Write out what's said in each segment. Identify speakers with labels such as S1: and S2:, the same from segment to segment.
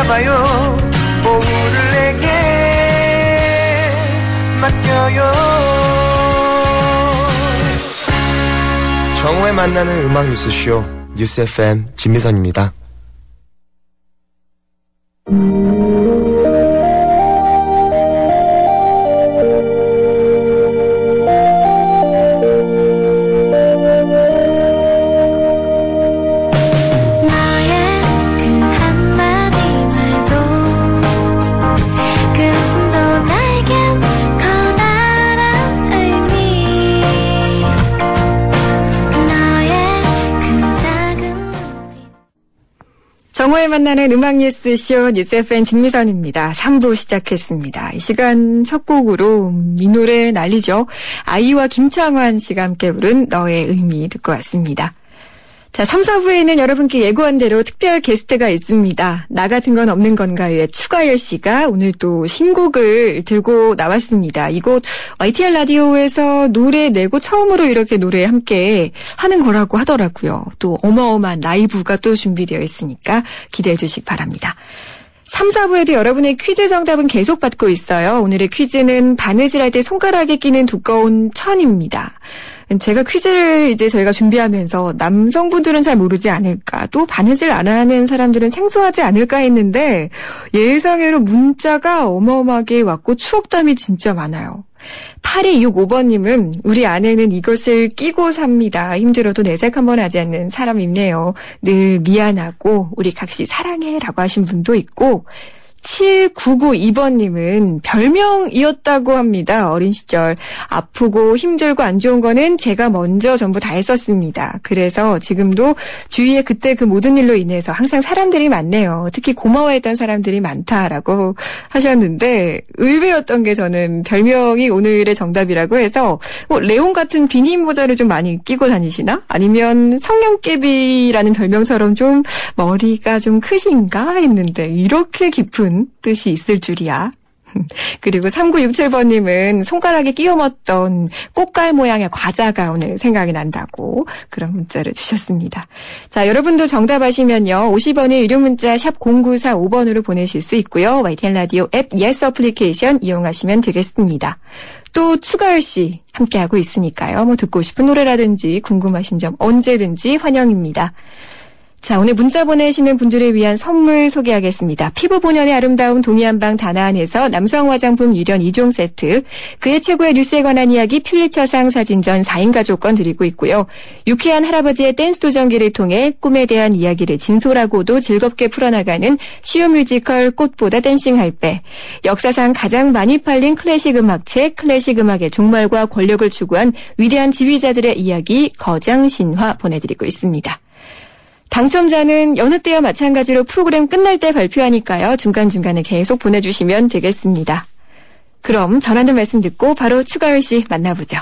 S1: 잡아요. 오후를 내게 맡겨요. 정오에 만나는 음악 뉴스쇼 뉴스 FM 진미선입니다.
S2: 정오에 만나는 음악 뉴스쇼 뉴스 FM 진미선입니다. 3부 시작했습니다. 이 시간 첫 곡으로 이 노래 난리죠. 아이와 김창완 씨가 함께 부른 너의 의미 듣고 왔습니다. 자, 3, 4부에는 여러분께 예고한 대로 특별 게스트가 있습니다. 나 같은 건 없는 건가요의 추가열 씨가 오늘 또 신곡을 들고 나왔습니다. 이곳 YTN 라디오에서 노래 내고 처음으로 이렇게 노래 함께 하는 거라고 하더라고요. 또 어마어마한 라이브가 또 준비되어 있으니까 기대해 주시기 바랍니다. 3, 4부에도 여러분의 퀴즈 정답은 계속 받고 있어요. 오늘의 퀴즈는 바느질할 때 손가락에 끼는 두꺼운 천입니다. 제가 퀴즈를 이제 저희가 준비하면서 남성분들은 잘 모르지 않을까, 또 바느질 안 하는 사람들은 생소하지 않을까 했는데 예상외로 문자가 어마어마하게 왔고 추억담이 진짜 많아요. 8265번님은 우리 아내는 이것을 끼고 삽니다. 힘들어도 내색 한번 하지 않는 사람이네요. 늘 미안하고 우리 각시 사랑해라고 하신 분도 있고, 7992번님은 별명이었다고 합니다. 어린 시절 아프고 힘들고 안 좋은 거는 제가 먼저 전부 다 했었습니다. 그래서 지금도 주위에 그때 그 모든 일로 인해서 항상 사람들이 많네요. 특히 고마워했던 사람들이 많다라고 하셨는데, 의외였던 게 저는 별명이 오늘의 정답이라고 해서 레온 같은 비닐 모자를 좀 많이 끼고 다니시나? 아니면 성냥개비라는 별명처럼 좀 머리가 좀 크신가 했는데 이렇게 깊은 뜻이 있을 줄이야. 그리고 3967번님은 손가락에 끼워 먹던 꽃갈 모양의 과자가 오늘 생각이 난다고 그런 문자를 주셨습니다. 자, 여러분도 정답하시면요, 50원의 유료 문자 샵 0945번으로 보내실 수 있고요. YTN 라디오 앱 예스 어플리케이션 이용하시면 되겠습니다. 또 추가열 씨 함께하고 있으니까요. 뭐 듣고 싶은 노래라든지 궁금하신 점 언제든지 환영입니다. 자, 오늘 문자 보내시는 분들을 위한 선물 소개하겠습니다. 피부 본연의 아름다움 동의한방 다나안에서 남성 화장품 유련 2종 세트, 그의 최고의 뉴스에 관한 이야기 퓰리처상 사진전 4인 가족권 드리고 있고요. 유쾌한 할아버지의 댄스 도전기를 통해 꿈에 대한 이야기를 진솔하고도 즐겁게 풀어나가는 쉬운 뮤지컬 꽃보다 댄싱할 배, 역사상 가장 많이 팔린 클래식 음악책 클래식 음악의 종말과 권력을 추구한 위대한 지휘자들의 이야기 거장신화 보내드리고 있습니다. 당첨자는 여느 때와 마찬가지로 프로그램 끝날 때 발표하니까요. 중간중간에 계속 보내주시면 되겠습니다. 그럼 전하는 말씀 듣고 바로 추가열 씨 만나보죠.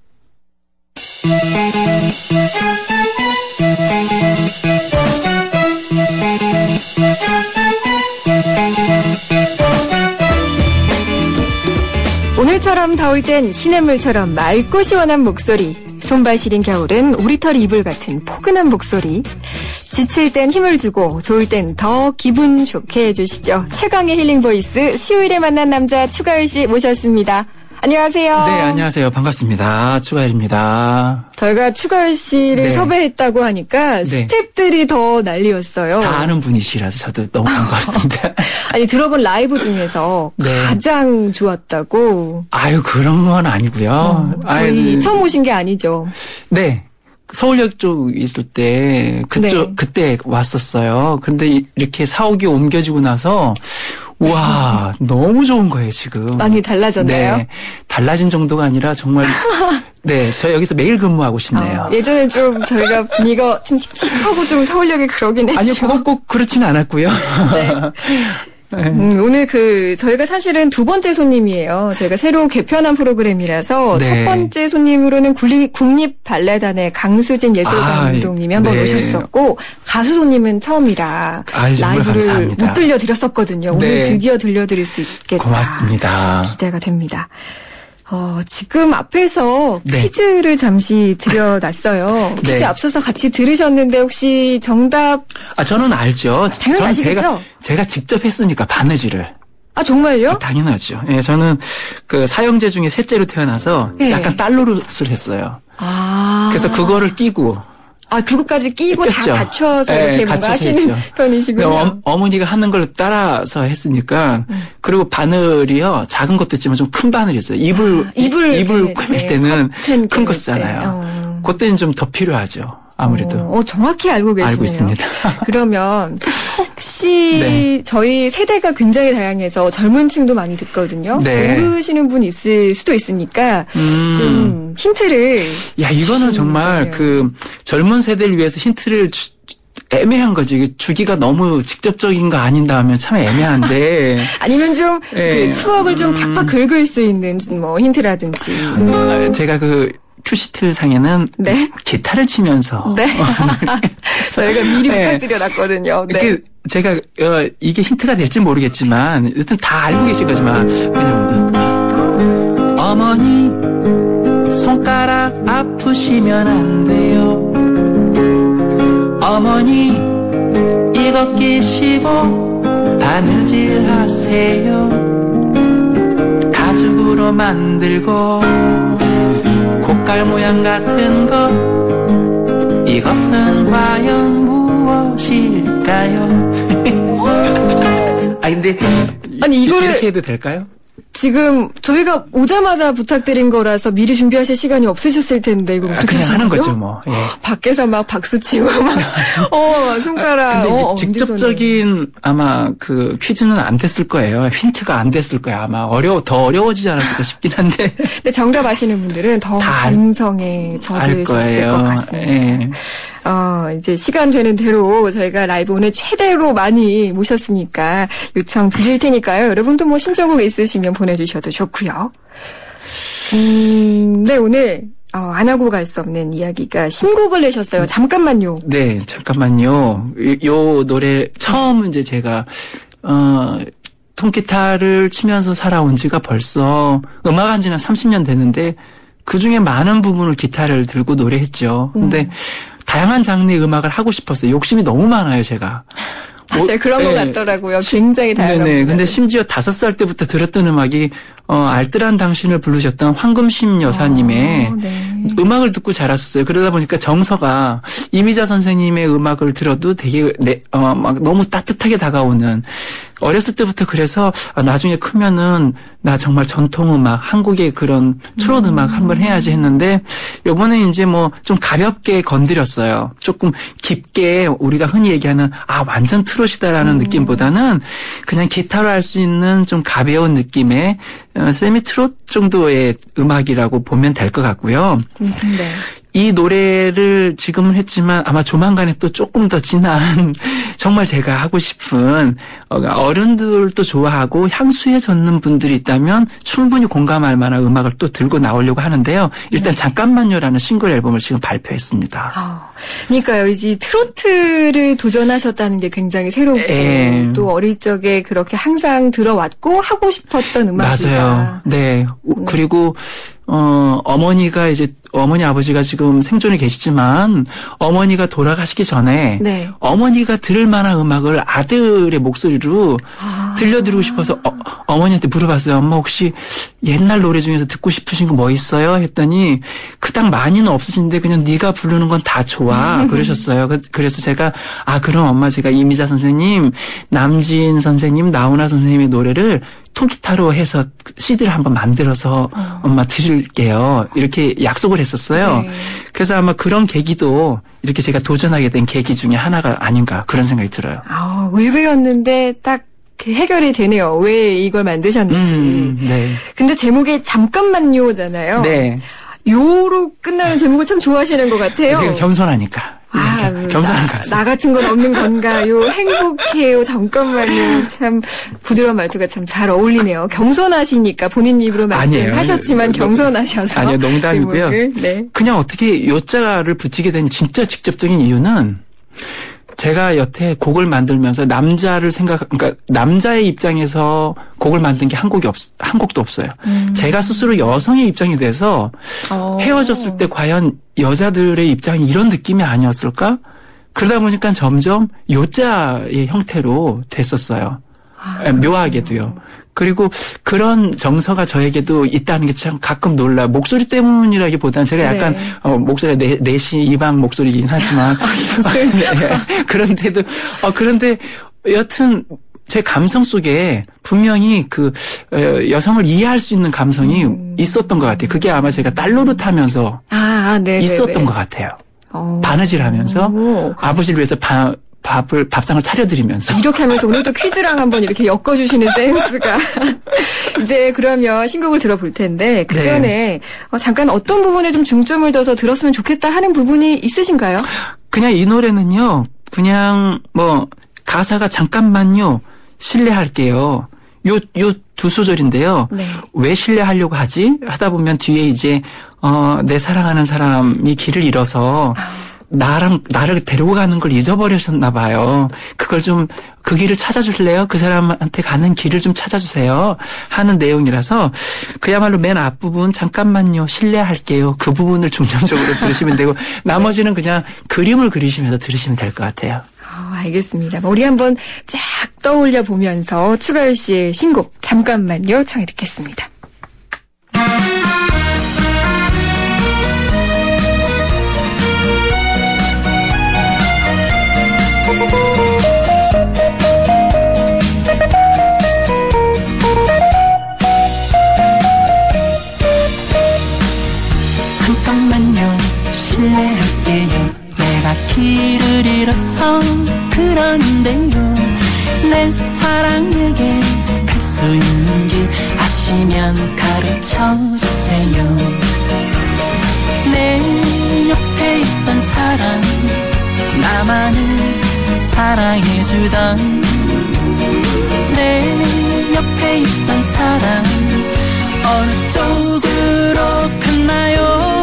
S2: 오늘처럼 더울 땐 시냇물처럼 맑고 시원한 목소리, 손발 시린 겨울은 오리털 이불 같은 포근한 목소리, 지칠 땐 힘을 주고 좋을 땐 더 기분 좋게 해주시죠. 최강의 힐링 보이스 수요일에 만난 남자 추가열 씨 모셨습니다. 안녕하세요.
S3: 네, 안녕하세요. 반갑습니다. 추가열입니다.
S2: 저희가 추가열 씨를 섭외했다고 하니까 스태프들이 더 난리였어요.
S3: 다 아는 분이시라서 저도 너무 반갑습니다.
S2: 아니, 들어본 라이브 중에서 가장 좋았다고.
S3: 아유, 그런 건 아니고요.
S2: 저희 처음 오신 게 아니죠.
S3: 네. 서울역 쪽 있을 때 그때 왔었어요. 근데 이렇게 사옥이 옮겨지고 나서 우와, 너무 좋은 거예요, 지금.
S2: 많이 달라졌나요?
S3: 네. 달라진 정도가 아니라 정말 네, 저 여기서 매일 근무하고 싶네요.
S2: 예전에 좀 저희가 분위기가 좀 칙칙하고 좀 서울역이 그러긴 했죠.
S3: 아니요, 그거 꼭 그렇지는 않았고요.
S2: 네. 오늘 저희가 사실은 두 번째 손님이에요. 저희가 새로 개편한 프로그램이라서 첫 번째 손님으로는 국립 발레단의 강수진 예술감독님이 한번 오셨었고, 가수 손님은 처음이라 라이브를
S3: 감사합니다.
S2: 못 들려드렸었거든요. 오늘 드디어 들려드릴 수 있겠다.
S3: 고맙습니다.
S2: 기대가 됩니다. 지금 앞에서
S3: 네.
S2: 퀴즈를 잠시 드려놨어요. 퀴즈
S3: 네.
S2: 앞서서 같이 들으셨는데 혹시 정답?
S3: 저는 알죠.
S2: 당연히
S3: 저는
S2: 아시겠죠?
S3: 제가 직접 했으니까 바느질을.
S2: 정말요?
S3: 당연하죠. 예, 저는 그 사형제 중에 셋째로 태어나서
S2: 네.
S3: 약간 딸 노릇을 했어요.
S2: 아.
S3: 그래서 그거를 끼고.
S2: 그것까지 끼고
S3: 꼈죠.
S2: 다 갖춰서 이렇게 뭔가
S3: 갖춰서
S2: 하시는
S3: 했죠.
S2: 편이시군요.
S3: 어머니가 하는 걸 따라서 했으니까. 그리고 바늘이요. 작은 것도 있지만 좀 큰 바늘이 있어요. 이불 꿰맬 때는 큰 거 쓰잖아요. 그때는 좀 더 필요하죠. 아무래도.
S2: 정확히 알고 계시네요.
S3: 알고 있습니다.
S2: 그러면 혹시
S3: 네.
S2: 저희 세대가 굉장히 다양해서 젊은 층도 많이 듣거든요.
S3: 네.
S2: 모르시는 분 있을 수도 있으니까 좀 힌트를.
S3: 야, 이거는 정말
S2: 거예요.
S3: 그 젊은 세대를 위해서 힌트를 애매한 거지. 주기가 너무 직접적인 거 아닌다 하면 참 애매한데.
S2: 아니면 좀
S3: 네.
S2: 그 추억을 좀 팍팍 긁을 수 있는 뭐 힌트라든지.
S3: 제가 그 큐시트 상에는
S2: 네.
S3: 기타를 치면서.
S2: 네. 저희가 미리
S3: 네.
S2: 부탁드려놨거든요. 네.
S3: 그 제가 이게 힌트가 될지 모르겠지만 여튼 다 알고 계신 거지만 그냥 어머니 손가락 아프시면 안 돼요. 어머니 이거 끼시고 바느질 하세요. 가죽으로 만들고 곡갈 모양 같은 거 이것은 과연 무엇일까요? 근데
S2: 아니, 이거를
S3: 이렇게 해도 될까요?
S2: 지금 저희가 오자마자 부탁드린 거라서 미리 준비하실 시간이 없으셨을 텐데 이거 어떻게
S3: 그냥 하는
S2: 하시죠?
S3: 거죠 뭐. 예.
S2: 밖에서 막 박수 치고 막 손가락.
S3: 근데 이게
S2: 엄지손으로.
S3: 직접적인 아마 그 퀴즈는 안 됐을 거예요. 힌트가 안 됐을 거예요. 아마 더 어려워지지 않았을까 싶긴 한데.
S2: 근데 정답 아시는 분들은 더 감성에
S3: 알
S2: 젖으셨을
S3: 거예요.
S2: 것 같습니다.
S3: 예.
S2: 이제 시간 되는 대로 저희가 라이브 오늘 최대로 많이 모셨으니까 요청 드릴 테니까요. 여러분도 뭐 신청곡 있으시면 보내주셔도 좋고요. 네, 오늘 안 하고 갈 수 없는 이야기가 신곡을 내셨어요. 잠깐만요.
S3: 네, 잠깐만요. 요 노래 처음 이제 제가 통기타를 치면서 살아온 지가 벌써 음악한 지는 30년 됐는데 그중에 많은 부분을 기타를 들고 노래했죠. 근데 다양한 장르의 음악을 하고 싶었어요. 욕심이 너무 많아요, 제가.
S2: 맞아요. 그런 것 같더라고요. 굉장히 다양한.
S3: 네네. 근데 심지어 5살 때부터 들었던 음악이 알뜰한 당신을 부르셨던 황금심 여사님의
S2: 네.
S3: 음악을 듣고 자랐었어요. 그러다 보니까 정서가 이미자 선생님의 음악을 들어도 되게 막 너무 따뜻하게 다가오는 어렸을 때부터 그래서 나중에 크면은 나 정말 전통 음악, 한국의 그런 트롯 음악 한번 해야지 했는데 요번에 이제 뭐 좀 가볍게 건드렸어요. 조금 깊게 우리가 흔히 얘기하는 완전 트롯이다라는 느낌보다는 그냥 기타로 할 수 있는 좀 가벼운 느낌의 세미 트롯 정도의 음악이라고 보면 될 것 같고요.
S2: 네.
S3: 이 노래를 지금은 했지만 아마 조만간에 또 조금 더 진한 정말 제가 하고 싶은 어른들도 좋아하고 향수에 젖는 분들이 있다면 충분히 공감할 만한 음악을 또 들고 나오려고 하는데요. 일단 잠깐만요라는 싱글 앨범을 지금 발표했습니다.
S2: 그러니까요. 이제 트로트를 도전하셨다는 게 굉장히 새롭고 또 어릴 적에 그렇게 항상 들어왔고 하고 싶었던 음악이다.
S3: 맞아요. 네. 그리고 어머니가 이제 어머니 아버지가 지금 생존에 계시지만 어머니가 돌아가시기 전에
S2: 네.
S3: 어머니가 들을 만한 음악을 아들의 목소리로 들려드리고 싶어서 어머니한테 물어봤어요. 엄마 혹시 옛날 노래 중에서 듣고 싶으신 거 뭐 있어요? 했더니 그닥 많이는 없으신데 그냥 네가 부르는 건 다 좋아 그러셨어요. 그래서 제가 그럼 엄마 제가 이미자 선생님, 남진 선생님, 나훈아 선생님의 노래를 통기타로 해서 CD를 한번 만들어서 엄마 드릴게요. 이렇게 약속을 했었어요.
S2: 네.
S3: 그래서 아마 그런 계기도 이렇게 제가 도전하게 된 계기 중에 하나가 아닌가 그런 생각이 들어요.
S2: 의외였는데 딱 해결이 되네요. 왜 이걸 만드셨는지.
S3: 네.
S2: 근데 제목이 잠깐만요잖아요.
S3: 네.
S2: 요로 끝나는 제목을 참 좋아하시는 것 같아요.
S3: 제가 겸손하니까. 겸손한 가수.
S2: 나 같은 건 없는 건가요? 행복해요. 잠깐만요. 참 부드러운 말투가 참 잘 어울리네요. 겸손하시니까 본인 입으로 말씀하셨지만 겸손하셔서.
S3: 아니요. 농담이고요.
S2: 네.
S3: 그냥 어떻게 요자를 붙이게 된 진짜 직접적인 이유는 제가 여태 곡을 만들면서 그러니까 남자의 입장에서 곡을 만든 게 한 곡도 없어요. 제가 스스로 여성의 입장이 돼서 헤어졌을 때 과연 여자들의 입장이 이런 느낌이 아니었을까? 그러다 보니까 점점 요자의 형태로 됐었어요. 묘하게도요. 그리고 그런 정서가 저에게도 있다는 게 참 가끔 놀라. 목소리 때문이라기보다는 제가 약간 목소리가 내시 이방 목소리이긴 하지만 네. 그런데 여튼 제 감성 속에 분명히 그 여성을 이해할 수 있는 감성이 있었던 것 같아요. 그게 아마 제가 딸 노릇하면서 있었던 것 같아요. 바느질하면서 아버지를 위해서 밥상을 차려드리면서.
S2: 이렇게 하면서 오늘도 퀴즈랑 한번 이렇게 엮어주시는 센스가. 이제 그러면 신곡을 들어볼 텐데, 그 전에 잠깐 어떤 부분에 좀 중점을 둬서 들었으면 좋겠다 하는 부분이 있으신가요?
S3: 그냥 이 노래는요, 그냥 가사가 잠깐만요, 신뢰할게요. 요 두 소절인데요. 네. 왜 신뢰하려고 하지? 하다 보면 뒤에 이제, 내 사랑하는 사람이 길을 잃어서, 나를 데리고 가는 걸 잊어버리셨나 봐요. 그 길을 찾아주실래요? 그 사람한테 가는 길을 좀 찾아주세요. 하는 내용이라서 그야말로 맨 앞부분 잠깐만요. 실례할게요. 그 부분을 중점적으로 들으시면 되고 나머지는 그냥 그림을 그리시면서 들으시면 될 것 같아요.
S2: 알겠습니다. 우리 한번 쫙 떠올려 보면서 추가열 씨의 신곡 잠깐만요. 청해 듣겠습니다.
S4: 잠깐만요 실례할게요 내가 길을 잃어서 그러는데요 내 사랑에게 갈 수 있는 길 아시면 가르쳐주세요 내 옆에 있던 사람 나만을 사랑해주던 내 옆에 있던 사람 어느 쪽으로 갔나요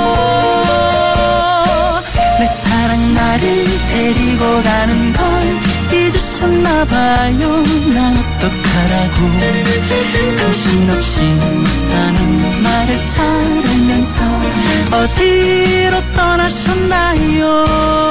S4: 내 사랑 나를 데리고 가는 걸 잊으셨나봐요 난 어떡하라고 당신 없이 못 사는 나를 잘 알면서 어디로 떠나셨나요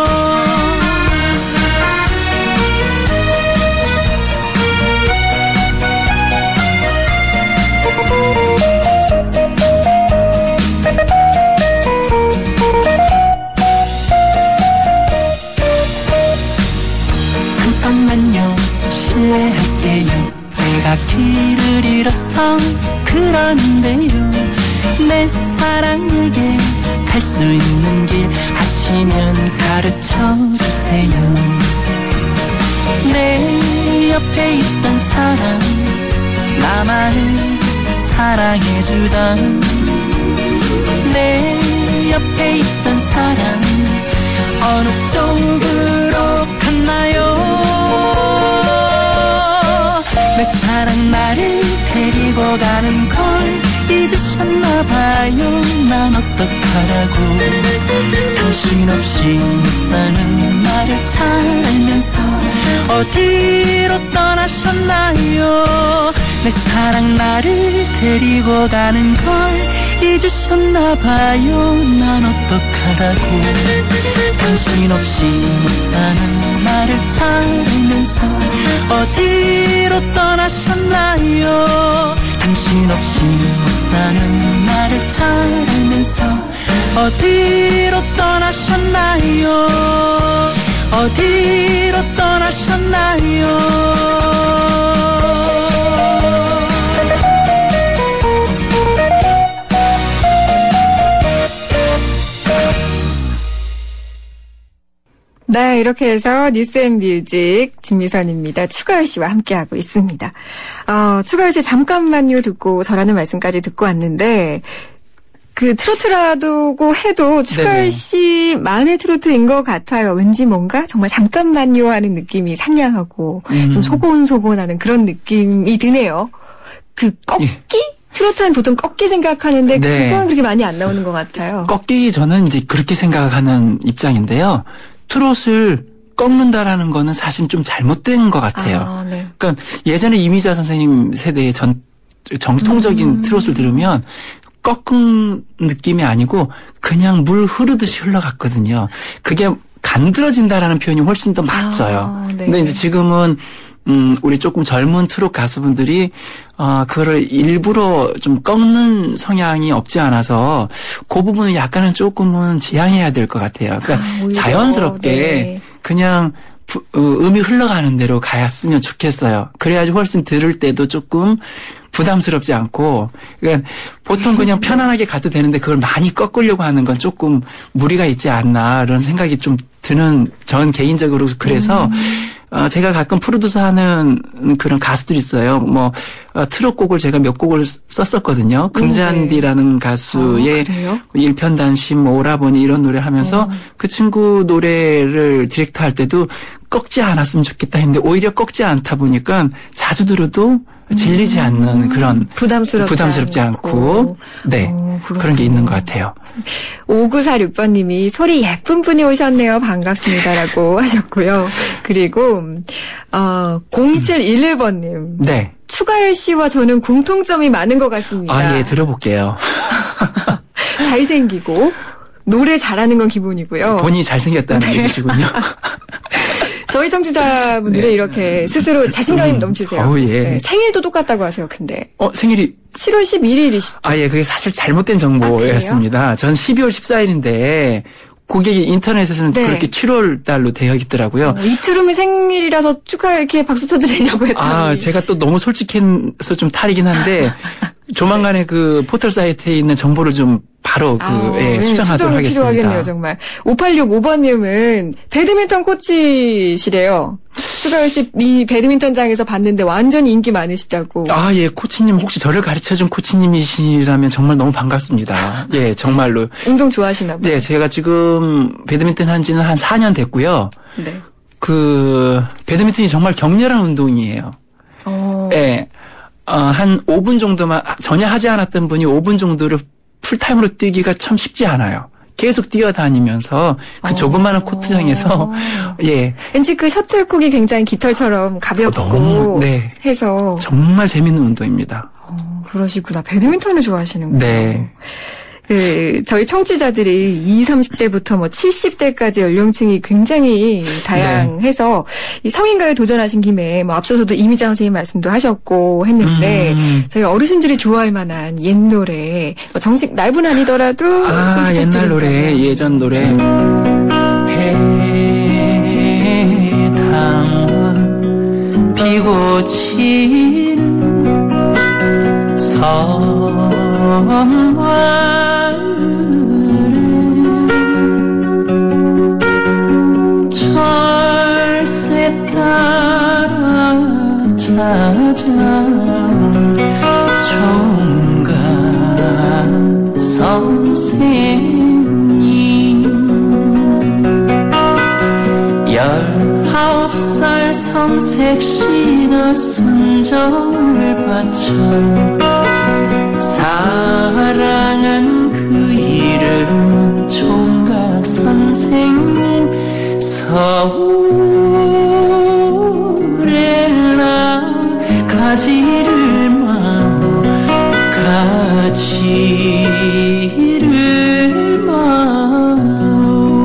S4: 잠깐만요 실례할게요 내가 길을 잃어서 그러는데요 내 사랑에게 갈 수 있는 길 아시면 가르쳐주세요 내 옆에 있던 사람 나만을 사랑해주던 내 옆에 있던 사람 어느 쪽으로 갔나요 내 사랑 나를 데리고 가는 걸 잊으셨나봐요 난 어떡하라고 당신 없이 못 사는 나를 잘 알면서 어디로 떠나셨나요 내 사랑 나를 데리고 가는 걸 잊으셨나봐요 난 어떡하라고 당신 없이 못 사는 나를 잘 알면서 어디로 떠나셨나요 당신 없이 못 사는 나를 잘 알면서 어디로 떠나셨나요 어디로 떠나셨나요
S2: 네, 이렇게 해서 뉴스앤뮤직 진미선입니다. 추가열 씨와 함께하고 있습니다. 추가열 씨 잠깐만요 듣고 저라는 말씀까지 듣고 왔는데 그 트로트라고 해도 추가열 씨만의 트로트인 것 같아요. 왠지 뭔가 정말 잠깐만요 하는 느낌이 상냥하고 좀 소곤소곤하는 그런 느낌이 드네요. 그 꺾기? 트로트는 보통 꺾기 생각하는데 그건 그렇게 많이 안 나오는 것 같아요.
S3: 꺾기 저는 이제 그렇게 생각하는 입장인데요. 트롯을 꺾는다라는 거는 사실 좀 잘못된 것 같아요.
S2: 아, 네.
S3: 그러니까 예전에 이미자 선생님 세대의 정통적인 트롯을 들으면 꺾은 느낌이 아니고 그냥 물 흐르듯이 흘러갔거든요. 그게 간드러진다라는 표현이 훨씬 더 맞져요.
S2: 네.
S3: 근데 이제 지금은 우리 조금 젊은 트롯 가수분들이 그거를 일부러 좀 꺾는 성향이 없지 않아서 그 부분은 약간은 조금은 지양해야 될 것 같아요. 그러니까
S2: 오히려,
S3: 자연스럽게
S2: 네.
S3: 그냥 음이 흘러가는 대로 가였으면 좋겠어요. 그래야지 훨씬 들을 때도 조금 부담스럽지 않고, 그러니까 보통 그냥 편안하게 가도 되는데 그걸 많이 꺾으려고 하는 건 조금 무리가 있지 않나 이런 생각이 좀 드는 전 개인적으로 그래서 제가 가끔 프로듀서하는 그런 가수들이 있어요. 뭐 트롯곡을 제가 몇 곡을 썼었거든요. 금잔디라는 가수의
S2: 그래요?
S3: 일편단심, 오라버니 이런 노래 하면서 그 친구 노래를 디렉터 할 때도 꺾지 않았으면 좋겠다 했는데 오히려 꺾지 않다 보니까 자주 들어도 질리지 않는 그런 부담스럽지 않고 네 그런 게 있는 것 같아요.
S2: 5946번님이 소리 예쁜 분이 오셨네요. 반갑습니다라고 하셨고요. 그리고 0711번님
S3: 네.
S2: 추가열 씨와 저는 공통점이 많은 것 같습니다.
S3: 아, 예, 들어볼게요.
S2: 잘생기고 노래 잘하는 건 기본이고요.
S3: 본인이 잘생겼다는 얘기시군요.
S2: 저희 청취자분들이
S3: 네.
S2: 이렇게 스스로 자신감이 넘치세요.
S3: 예.
S2: 네, 생일도 똑같다고 하세요. 근데
S3: 생일이
S2: 7월 11일이시죠?
S3: 아, 예, 그게 사실 잘못된 정보였습니다. 전 12월 14일인데 고객이 인터넷에서는
S2: 네.
S3: 그렇게 7월 달로 되어 있더라고요.
S2: 이틀 후면 생일이라서 축하 이렇게 박수 쳐드리려고 했더니.
S3: 아, 제가 또 너무 솔직해서 좀 탈이긴 한데 조만간에 그 포털 사이트에 있는 정보를 좀 바로 수정하도록 하겠습니다.
S2: 필요하겠네요, 정말. 5865번님은 배드민턴 코치시래요. 추가열 씨 이 배드민턴장에서 봤는데 완전히 인기 많으시다고.
S3: 아, 예, 코치님 혹시 저를 가르쳐준 코치님이시라면 정말 너무 반갑습니다. 예, 정말로.
S2: 운동 좋아하시나 봐요.
S3: 네, 제가 지금 배드민턴 한 지는 한 4년 됐고요.
S2: 네.
S3: 배드민턴이 정말 격렬한 운동이에요. 예. 한 5분 정도만 전혀 하지 않았던 분이 5분 정도를 풀타임으로 뛰기가 참 쉽지 않아요. 계속 뛰어다니면서 그 조그마한 코트장에서 예.
S2: 왠지 그 셔틀콕이 굉장히 깃털처럼 가볍고
S3: 너무, 네.
S2: 해서
S3: 정말 재밌는 운동입니다.
S2: 그러시구나. 배드민턴을 좋아하시는구나.
S3: 네.
S2: 저희 청취자들이 20, 30대부터 뭐 70대까지 연령층이 굉장히 다양해서 이 성인가요에 도전하신 김에 뭐 앞서서도 이미자 선생님 말씀도 하셨고 했는데 저희 어르신들이 좋아할 만한 옛 노래 뭐 정식 라이브는 아니더라도 좀
S3: 옛날 노래, 예전 노래.
S4: 해당화 피고 치는 섬마을에 철새 따라 찾아온 총각 선생님 19살 성색씨가 순정을 바쳐 사랑한 그 이름 총각 선생님 서울에 나 가지를 마오 가지를 마오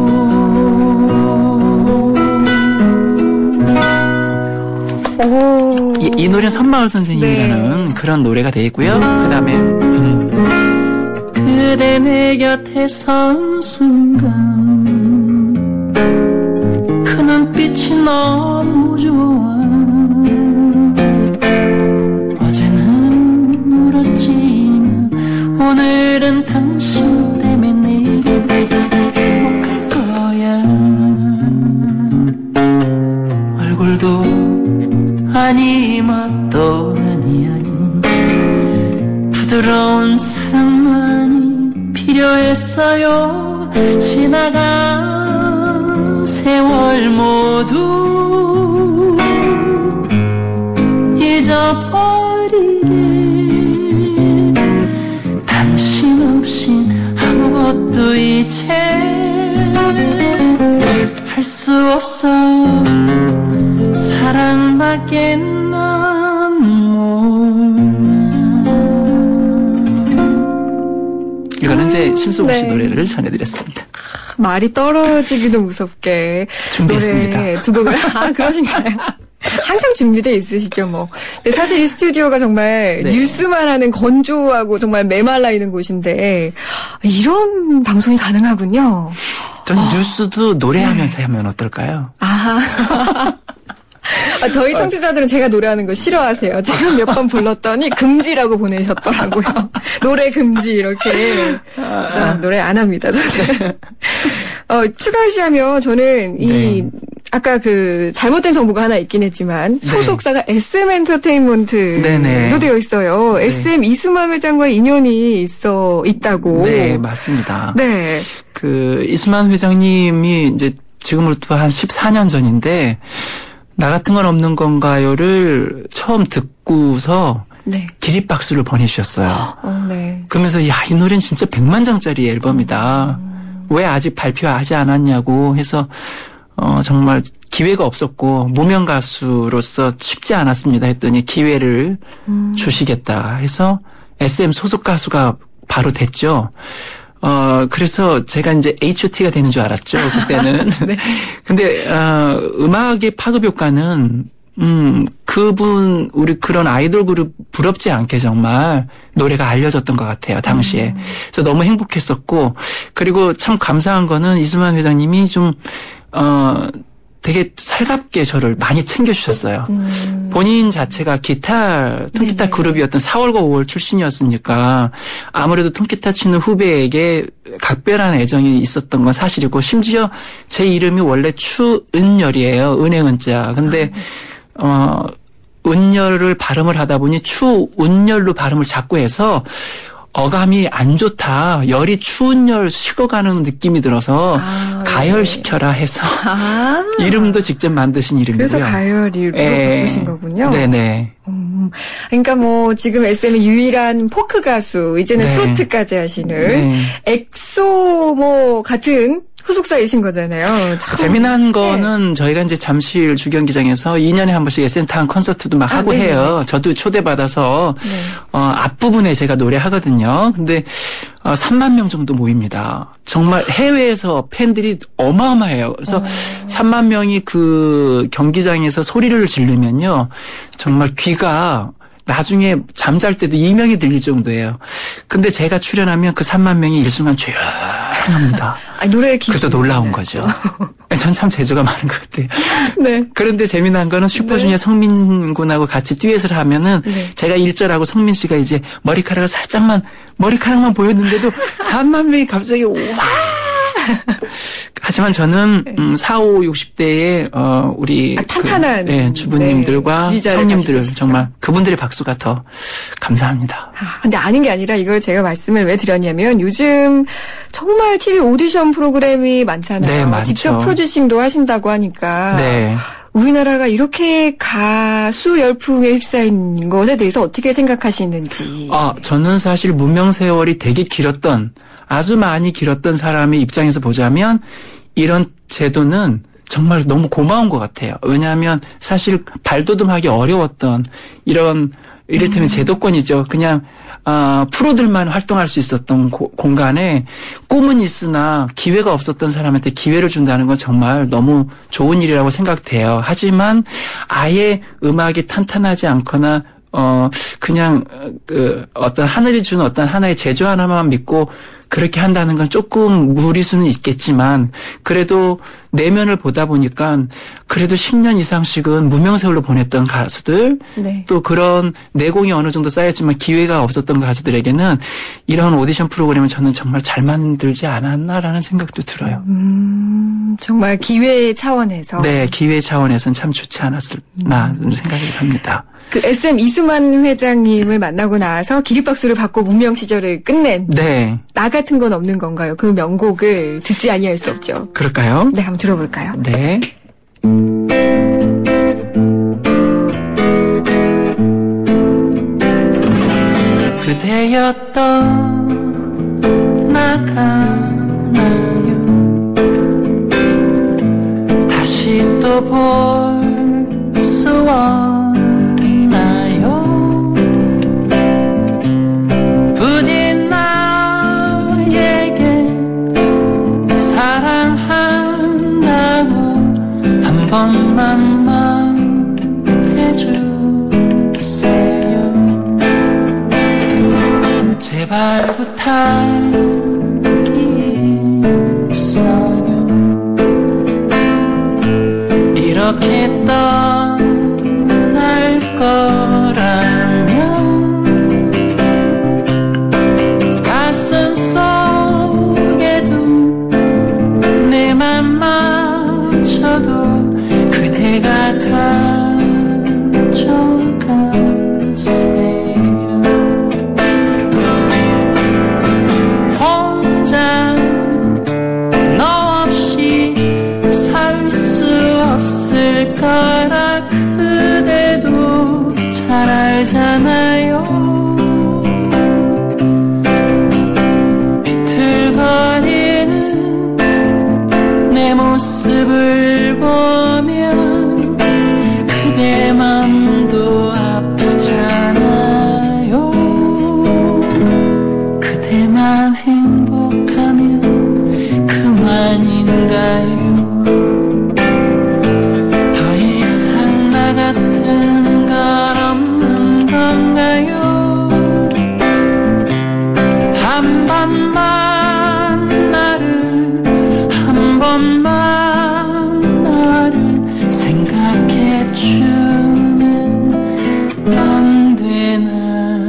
S3: 이 노래는 선마을 선생님이라는 그런 노래가 되어 있고요. 그 다음에
S4: 그대 내 곁에 선 순간 그 눈빛이 너무 좋아 어제는 울었지만 오늘은 당신 때문에 내게 못 갈 거야 얼굴도 아니 맛도 아니 부드러운 사랑만이 필요했어요 지나간 세월 모두 잊어버리게 당신 없인 아무것도 이제 할 수 없어
S3: 현재 심수봉 씨
S2: 네.
S3: 노래를 전해드렸습니다.
S2: 말이 떨어지기도 무섭게
S3: 준비했습니다.
S2: 노래 두 곡을 그러신가요? 항상 준비돼 있으시죠, 뭐. 근데 사실 이 스튜디오가 정말
S3: 네.
S2: 뉴스만 하는 건조하고 정말 메말라 있는 곳인데 이런 방송이 가능하군요.
S3: 전 뉴스도 노래하면서 하면 어떨까요?
S2: 저희 청취자들은 제가 노래하는 거 싫어하세요. 제가 몇 번 불렀더니 금지라고 보내셨더라고요. 노래 금지 이렇게. 그래서 노래 안 합니다. 저는. 추가시 하면 저는 이 아까 그 잘못된 정보가 하나 있긴 했지만 소속사가 SM 엔터테인먼트로
S3: 네네.
S2: 되어 있어요.
S3: 네.
S2: SM 이수만 회장과 인연이 있다고.
S3: 네, 맞습니다.
S2: 네.
S3: 그 이수만 회장님이 이제 지금으로부터 한 14년 전인데 나 같은 건 없는 건가요를 처음 듣고서
S2: 네.
S3: 기립박수를 보내주셨어요.
S2: 네.
S3: 그러면서 이 노래는 진짜 100만 장짜리 앨범이다. 왜 아직 발표하지 않았냐고 해서 정말 기회가 없었고 무명 가수로서 쉽지 않았습니다 했더니 기회를 주시겠다 해서 SM 소속 가수가 바로 됐죠. 그래서 제가 이제 H.O.T가 되는 줄 알았죠, 그때는.
S2: 네.
S3: 근데, 음악의 파급 효과는, 그분, 우리 그런 아이돌 그룹 부럽지 않게 정말 노래가 알려졌던 것 같아요, 당시에. 그래서 너무 행복했었고, 그리고 참 감사한 거는 이수만 회장님이 좀, 되게 살갑게 저를 많이 챙겨주셨어요. 본인 자체가 통기타
S2: 네네.
S3: 그룹이었던 4월과 5월 출신이었으니까 아무래도 통기타 치는 후배에게 각별한 애정이 있었던 건 사실이고 심지어 제 이름이 원래 추은열이에요. 은행 은자. 근데 은열을 발음을 하다 보니 추운열로 발음을 자꾸 해서 어감이 안 좋다. 열이 추운 열 식어가는 느낌이 들어서 가열시켜라 해서 이름도 직접 만드신 이름이고요.
S2: 그래서 가열이로 바꾸신 거군요.
S3: 네네.
S2: 그러니까 뭐 지금 SM의 유일한 포크 가수 이제는
S3: 네.
S2: 트로트까지 하시는
S3: 네.
S2: 엑소 뭐 같은 소속사이신 거잖아요. 참.
S3: 재미난 거는 저희가 이제 잠실 주경기장에서 2년에 한 번씩 SN타운 콘서트도 막 하고
S2: 네네네.
S3: 해요. 저도 초대받아서 앞부분에 제가 노래하거든요. 근데 3만 명 정도 모입니다. 정말 해외에서 팬들이 어마어마해요. 그래서 3만 명이 그 경기장에서 소리를 지르면요. 정말 귀가 나중에 잠잘 때도 이명이 들릴 정도예요. 근데 제가 출연하면 그 3만 명이 일순간 조용합니다.
S2: 노래의 기.
S3: 그것도 놀라운 거죠. 전 참 재주가 많은 것 같아요.
S2: 네.
S3: 그런데 재미난 거는 슈퍼주니어 성민 군하고 같이 듀엣을 하면은
S2: 네.
S3: 제가 1절하고 성민 씨가 이제 머리카락만 보였는데도 3만 명이 갑자기 와! 하지만 저는 4, 5, 60대의 우리
S2: 탄탄한
S3: 주부님들과
S2: 지지자를
S3: 형님들
S2: 가지고
S3: 정말 그분들의 박수가 더 감사합니다.
S2: 근데 아닌 게 아니라 이걸 제가 말씀을 왜 드렸냐면 요즘 정말 TV 오디션 프로그램이 많잖아요.
S3: 네, 많죠.
S2: 직접 프로듀싱도 하신다고 하니까
S3: 네.
S2: 우리나라가 이렇게 가수 열풍에 휩싸인 것에 대해서 어떻게 생각하시는지.
S3: 저는 사실 무명 세월이 되게 아주 많이 길었던 사람의 입장에서 보자면 이런 제도는 정말 너무 고마운 것 같아요. 왜냐하면 사실 발돋움하기 어려웠던 이를테면 제도권이죠. 그냥 프로들만 활동할 수 있었던 공간에 꿈은 있으나 기회가 없었던 사람한테 기회를 준다는 건 정말 너무 좋은 일이라고 생각돼요. 하지만 아예 음악이 탄탄하지 않거나 그냥 어떤 하늘이 준 어떤 하나의 제조 하나만 믿고 그렇게 한다는 건 조금 무리수는 있겠지만 그래도 내면을 보다 보니까 그래도 10년 이상씩은 무명세월로 보냈던 가수들
S2: 네.
S3: 또 그런 내공이 어느 정도 쌓였지만 기회가 없었던 가수들에게는 이런 오디션 프로그램을 저는 정말 잘 만들지 않았나라는 생각도 들어요.
S2: 정말 기회 차원에서.
S3: 네, 기회 차원에서는 참 좋지 않았을나 생각을 합니다.
S2: 그 SM 이수만 회장님을 만나고 나서 기립박수를 받고 무명 시절을 끝낸
S3: 네.
S2: 나 같은 건 없는 건가요? 그 명곡을 듣지 아니할 수 없죠.
S3: 그럴까요?
S2: 네, 한번 들어볼까요?
S3: 네.
S4: 그대여 떠나가나요 다시 또 볼 수 없나요 부디 나의 제발 부탁이있어요. 이렇게 떠날 거라면 가슴 속에도 내 맘 맞춰도 그대가 가져가세요. 혼자 너 없이 살 수 없을 거라 그대도 잘 알잖아요. 비틀거리는 내 모습을 보면 그대 맘도 아프잖아요. 그대만 행복하면 그만인가요? 더 이상 나 같은 건 없는 건가요? 한 번만 나를 생각해 주면 안 되나?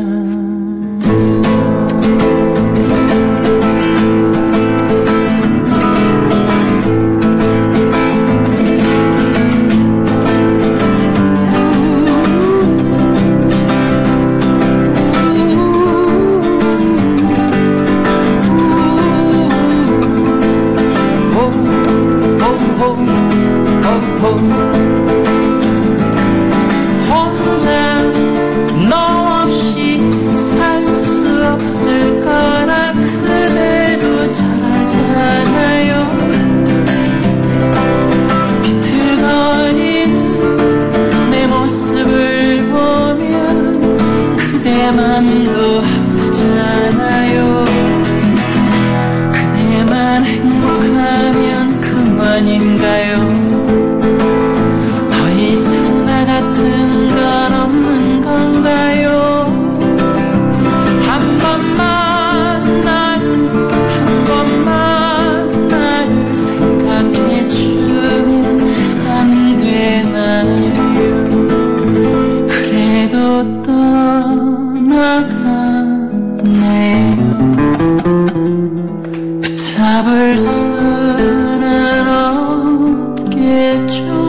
S4: 혼자 너 없이 살 수 없을 거라 그대도 잘 알잖아요. 비틀거리는 내 모습을 보면 그대 맘도 아프잖아요. 그대만 행복하면 그만인가요? 더 이상 나 같은 건 없는 건가요? 한 번만 나를 생각해 주면 안 되나요? 그래도 떠나가네요. 붙잡을 수는 없겠죠.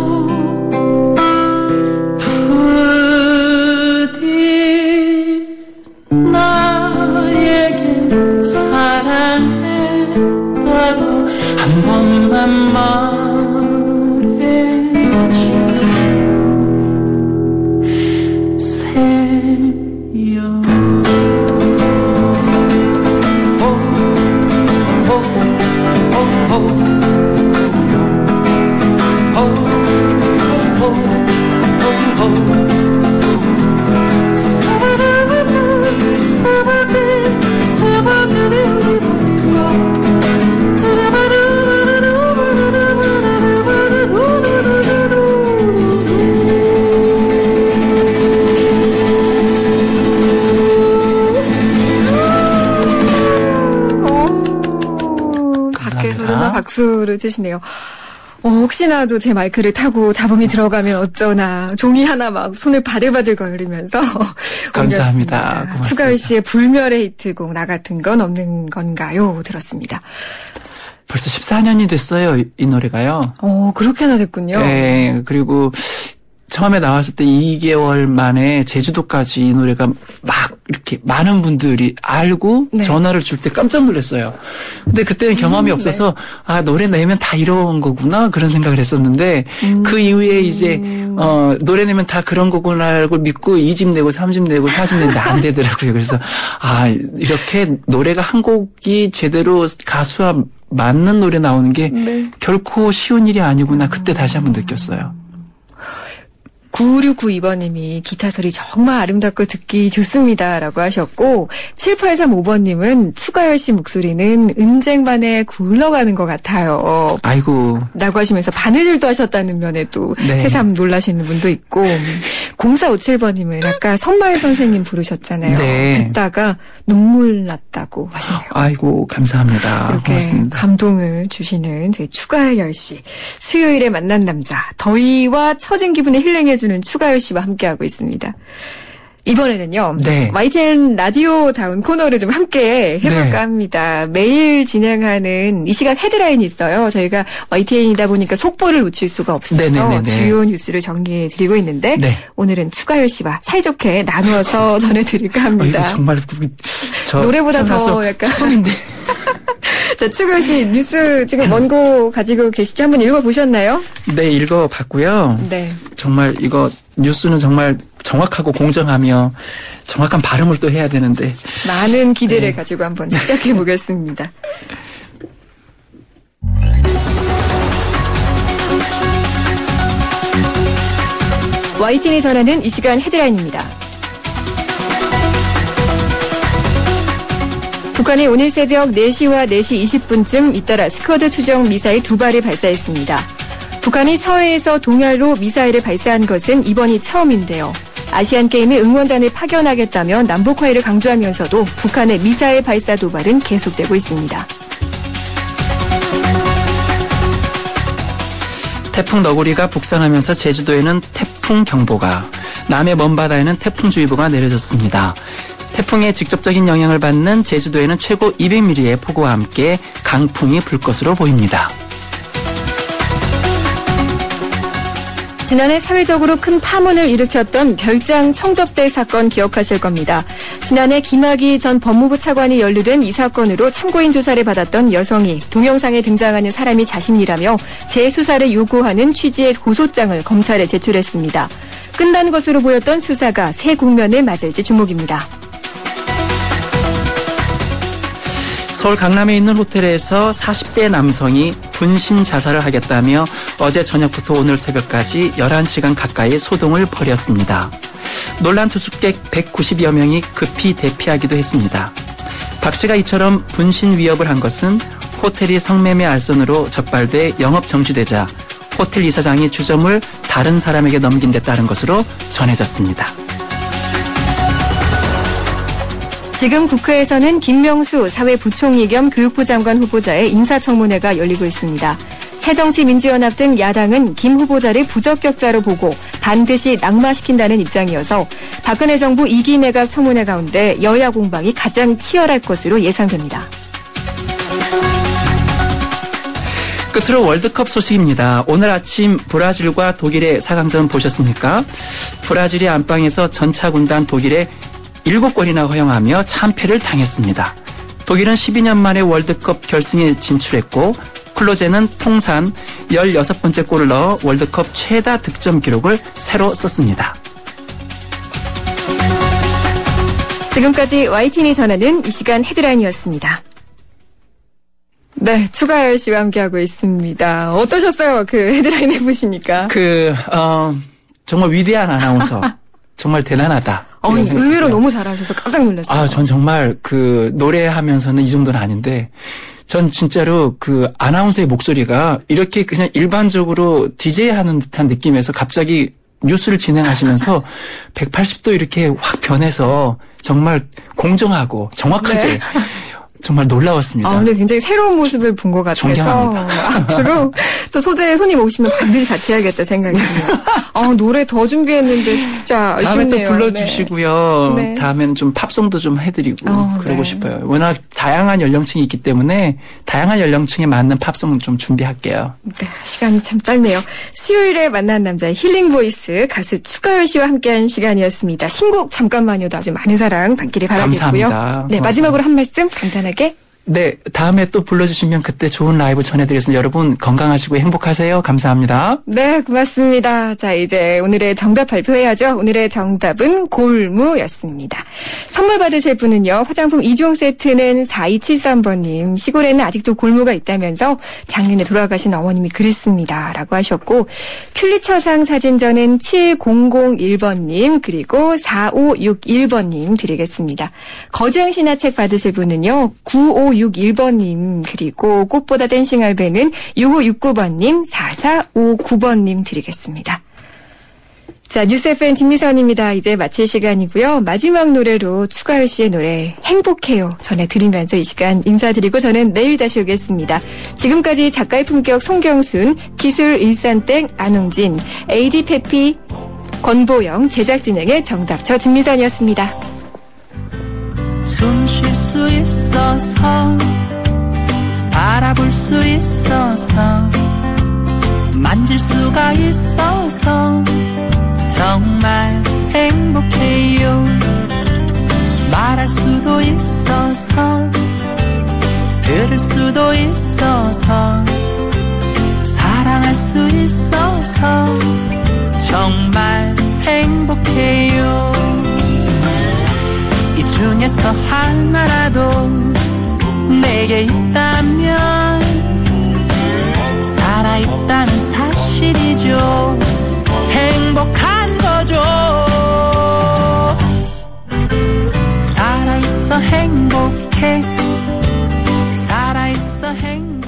S4: 부디 나에게 사랑했다고 한 번만 말해주세요.
S2: 박수를 치시네요. 혹시나도 제 마이크를 타고 잡음이 들어가면 어쩌나 종이 하나 막 손을 바들바들 거리면서
S3: 감사합니다. 고맙습니다.
S2: 추가열 씨의 불멸의 히트곡 나 같은 건 없는 건가요? 들었습니다.
S3: 벌써 14년이 됐어요. 이 노래가요.
S2: 그렇게나 됐군요.
S3: 네. 그리고 처음에 나왔을 때 2개월 만에 제주도까지 이 노래가 막 이렇게 많은 분들이 알고 네. 전화를 줄 때 깜짝 놀랐어요. 근데 그때는 경험이 없어서 아 노래 내면 다 이런 거구나 그런 생각을 했었는데 그 이후에 이제 노래 내면 다 그런 거구나라고 믿고 2집 내고 3집 내고 4집 내는데 안 되더라고요. 그래서 아 이렇게 노래가 한 곡이 제대로 가수와 맞는 노래 나오는 게 네. 결코 쉬운 일이 아니구나 그때 다시 한번 느꼈어요.
S2: 9692번님이 기타 소리 정말 아름답고 듣기 좋습니다라고 하셨고 7835번님은 추가열 씨 목소리는 은쟁반에 굴러가는 것 같아요.
S3: 아이고.
S2: 라고 하시면서 바느질도 하셨다는 면에 또
S3: 네.
S2: 새삼 놀라시는 분도 있고 0457번님은 아까 선마을 선생님 부르셨잖아요.
S3: 네.
S2: 듣다가 눈물 났다고 하시네요.
S3: 아이고 감사합니다.
S2: 이렇게
S3: 고맙습니다.
S2: 감동을 주시는 저희 추가열 씨. 수요일에 만난 남자. 더위와 처진 기분을 힐링해주는 추가열 씨와 함께하고 있습니다. 이번에는요.
S3: 네.
S2: YTN 라디오다운 코너를 좀 함께 해볼까
S3: 네.
S2: 합니다. 매일 진행하는 이 시각 헤드라인이 있어요. 저희가 YTN이다 보니까 속보를 놓칠 수가 없어서
S3: 네네네네.
S2: 주요 뉴스를 정리해드리고 있는데
S3: 네.
S2: 오늘은 추가열 씨와 사이좋게 나누어서 전해드릴까 합니다.
S3: 이거 정말 저
S2: 노래보다 더
S3: 태어나서
S2: 약간
S3: 처음인데.
S2: 자, 추가열 씨 뉴스 지금 원고 가지고 계시죠? 한번 읽어보셨나요?
S3: 네, 읽어봤고요.
S2: 네.
S3: 정말 이거 뉴스는 정말 정확하고 공정하며 정확한 발음을 또 해야 되는데.
S2: 많은 기대를
S3: 네.
S2: 가지고 한번 시작해 보겠습니다. YTN이 전하는 이 시간 헤드라인입니다. 북한이 오늘 새벽 4시와 4시 20분쯤 잇따라 스쿼드 추정 미사일 2발을 발사했습니다. 북한이 서해에서 동해로 미사일을 발사한 것은 이번이 처음인데요. 아시안게임에 응원단을 파견하겠다며 남북 화해를 강조하면서도 북한의 미사일 발사 도발은 계속되고 있습니다.
S3: 태풍 너구리가 북상하면서 제주도에는 태풍 경보가, 남해 먼바다에는 태풍주의보가 내려졌습니다. 태풍의 직접적인 영향을 받는 제주도에는 최고 200mm의 폭우와 함께 강풍이 불 것으로 보입니다.
S2: 지난해 사회적으로 큰 파문을 일으켰던 별장 성접대 사건 기억하실 겁니다. 지난해 김학의 전 법무부 차관이 연루된 이 사건으로 참고인 조사를 받았던 여성이 동영상에 등장하는 사람이 자신이라며 재수사를 요구하는 취지의 고소장을 검찰에 제출했습니다. 끝난 것으로 보였던 수사가 새 국면을 맞을지 주목입니다.
S3: 서울 강남에 있는 호텔에서 40대 남성이 분신 자살을 하겠다며 어제 저녁부터 오늘 새벽까지 11시간 가까이 소동을 벌였습니다. 놀란 투숙객 190여 명이 급히 대피하기도 했습니다. 박 씨가 이처럼 분신 위협을 한 것은 호텔이 성매매 알선으로 적발돼 영업 정지되자 호텔 이사장이 주점을 다른 사람에게 넘긴 데 따른 것으로 전해졌습니다.
S2: 지금 국회에서는 김명수 사회부총리 겸 교육부 장관 후보자의 인사청문회가 열리고 있습니다. 새정치민주연합 등 야당은 김 후보자를 부적격자로 보고 반드시 낙마시킨다는 입장이어서 박근혜 정부 2기 내각 청문회 가운데 여야 공방이 가장 치열할 것으로 예상됩니다.
S3: 끝으로 월드컵 소식입니다. 오늘 아침 브라질과 독일의 4강전 보셨습니까? 브라질이 안방에서 전차 군단 독일에 7골이나 허용하며 참패를 당했습니다. 독일은 12년 만에 월드컵 결승에 진출했고 클로제는 통산 16번째 골을 넣어 월드컵 최다 득점 기록을 새로 썼습니다.
S2: 지금까지 YTN이 전하는 이 시간 헤드라인이었습니다. 네, 추가열 씨와 함께하고 있습니다. 어떠셨어요? 그 헤드라인 해보시니까.
S3: 정말 위대한 아나운서. 정말 대단하다.
S2: 의외로 너무 잘하셔서 깜짝 놀랐어요.
S3: 전 정말 노래하면서는 이 정도는 아닌데, 전 진짜로 아나운서의 목소리가 이렇게 그냥 일반적으로 DJ 하는 듯한 느낌에서 갑자기 뉴스를 진행하시면서 180도 이렇게 확 변해서 정말 공정하고 정확하게
S2: 네.
S3: 정말 놀라웠습니다.
S2: 근데 굉장히 새로운 모습을 본 것 같아서
S3: 존경합니다.
S2: 앞으로 또 소재에 손님 오시면 반드시 같이 해야겠다 생각이 드네요. 노래 더 준비했는데 진짜
S3: 다음에
S2: 아쉽네요.
S3: 또 불러주시고요.
S2: 네.
S3: 다음에는 좀 팝송도 좀 해드리고 그러고
S2: 네.
S3: 싶어요. 워낙 다양한 연령층이 있기 때문에 다양한 연령층에 맞는 팝송 좀 준비할게요.
S2: 네, 시간이 참 짧네요. 수요일에 만난 남자의 힐링 보이스 가수 추가열 씨와 함께한 시간이었습니다. 신곡 잠깐만요도 아주 많은 사랑 받기를 바라겠고요.
S3: 감사합니다.
S2: 네, 마지막으로 한 말씀 간단하게.
S3: 네, 다음에 또 불러주시면 그때 좋은 라이브 전해드리겠습니다. 여러분 건강하시고 행복하세요. 감사합니다.
S2: 네, 고맙습니다. 자, 이제 오늘의 정답 발표해야죠. 오늘의 정답은 골무였습니다. 선물 받으실 분은요. 화장품 2종 세트는 4273번님. 시골에는 아직도 골무가 있다면서 작년에 돌아가신 어머님이 그립습니다. 라고 하셨고 퓰리처상 사진전은 7001번님 그리고 4561번님 드리겠습니다. 거장 신화책 받으실 분은요. 9561번님 그리고 꽃보다 댄싱 알베는 6569번님 4459번님 드리겠습니다. 자, 뉴스FM 진미선입니다. 이제 마칠 시간이고요. 마지막 노래로 추가열 씨의 노래 행복해요 전해드리면서 이 시간 인사드리고 저는 내일 다시 오겠습니다. 지금까지 작가의 품격 송경순, 기술 일산땡 안웅진, AD 페피 권보영, 제작 진행의 정답 저 진미선이었습니다.
S4: 숨 쉴 수 있어서 바라볼 수 있어서 만질 수가 있어서 정말 행복해요. 말할 수도 있어서 들을 수도 있어서 사랑할 수 있어서 정말 행복해요. 이 중에서 하나라도 내게 있다면 살아있다는 사실이죠. 행복한 거죠. 살아있어 행복해. 살아있어 행복해.